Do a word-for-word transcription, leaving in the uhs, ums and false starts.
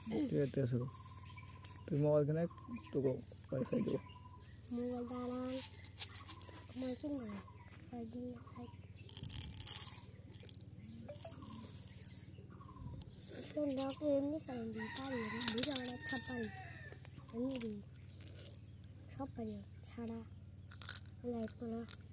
ঠিক আছে আসো তুই মোবাইল কেন তো ওয়াইফাই দো মোবাইল দাঁড়ান মোবাইল কিন না ID Trên đó cái em nó sẵn đi ta đi đi ra nó thắp bay em đi shop bay sada lại por